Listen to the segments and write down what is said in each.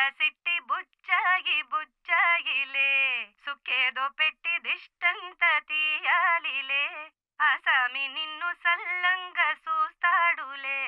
సిట్టి బుచ్చాయి బుచ్చాయిలే సుఖేదో పెట్టి దిష్టంత తీయాలిలే ఆసామి నిన్ను సల్లంగా చూస్తాడులే.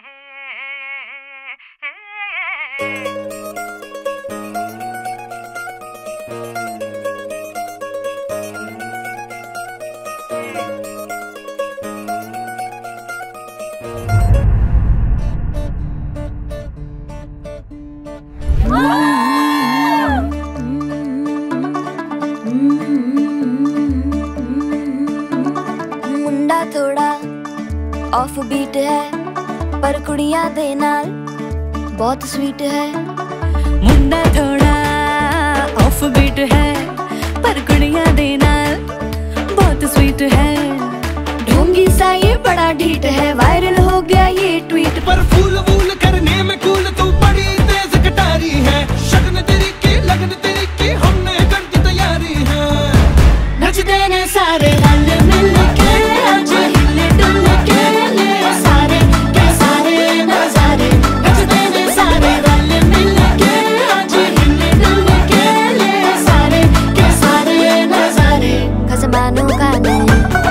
मुंडा थोड़ा ऑफ बीट है पर कुड़ियां दे नाल बहुत स्वीट है. मुंडा थोड़ा ऑफ बीट है पर कुड़ियां दे नाल बहुत स्वीट है. ढोंगी सा ये बड़ा ढीठ है, वायरल हो गया ये ट्वीट. पर फूल वूल करने में कूल तू बड़ी तेज कटारी है. शगन तेरी की लगन तेरी की हमने कर दी तैयारी है. नच देने सारे रल मिल के आज हिले डुल के ले सारे के सारे नजारे. नच देने सारे रल मिल के आज हिले डुल के ले सारे के सारे नजारे. खसमानों का नहीं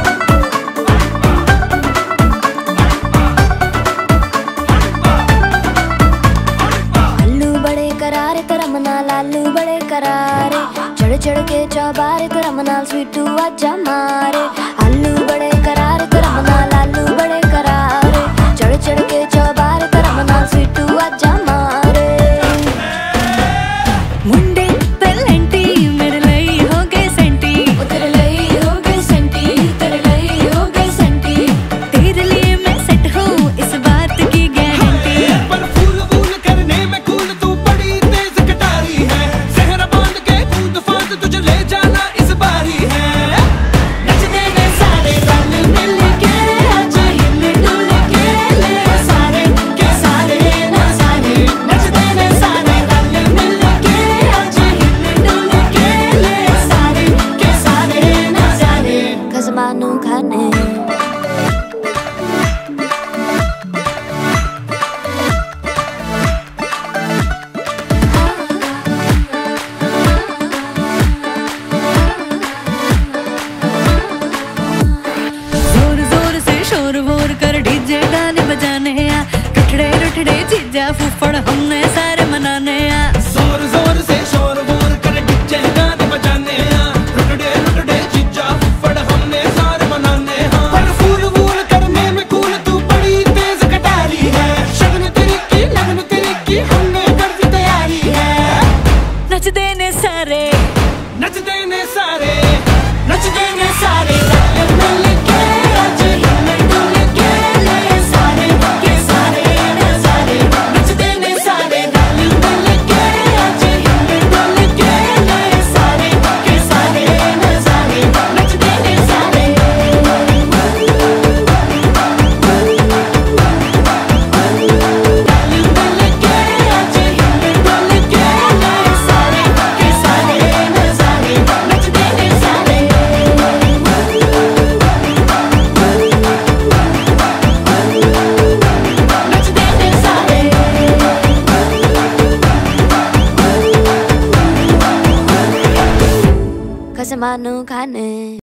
करारे तरम नाल आलू बड़े करारे. चढ़ चढ़ के चौबारे तरम नाल स्वीटू आजा मारे. आलू बड़े करारे तरम नाल आलू बड़े करारे. चढ़ चढ़ के चौबारे तरम नाल स्वीटू आजा मारे. मुंडे पेलेंटी मेरे लिए हो गए सेंटी. तेरे लिए हो गए सेंटी, तेरे लिए हो गए सेंटी. तेरे लिए मैं सेट हूँ इस बात की गारंटी. पर फूल वूल करने में कूल तू बड़ी तेज कटारी है. सहरा बांध के कूद फांद तुझे ले जाना इस बारी है. नच देने सारे रल मिल के आज हिले डुल के ले सारे के सारे नजारे. नच देने सारे रल मिल के आज हिले डुल के ले सारे के सारे नजारे. खसमानू खाने जोर जोर से शोर वोर कर डीजे गाने बजाने आ. रठड़े रठड़े जीजा फूफड़ हमने सारे मनाने आ. जोर जोर से शोर वोर कर डीजे गाने बजाने हैं. रुकड़े रुकड़े जीजा फुफड़ हमने सारे मनाने हैं. पर फूल वूल करने में कूल तू बड़ी तेज कटारी है. शगन तेरी की लगन तेरी की हमने कर दी तैयारी है. नच देने सारे नच देने सारे नच देने सारे रल मिल के आज हिले डुल के ले सारे के सारे नजारे. नच देने सारे रल मिल के आज हिले डुल के ले सारे के सारे नजारे. नच देने सारे रल मिल के आज हिले डुल के ले सारे के सारे नजारे. नच देने सारे नच देने सारे खसमानू खाने.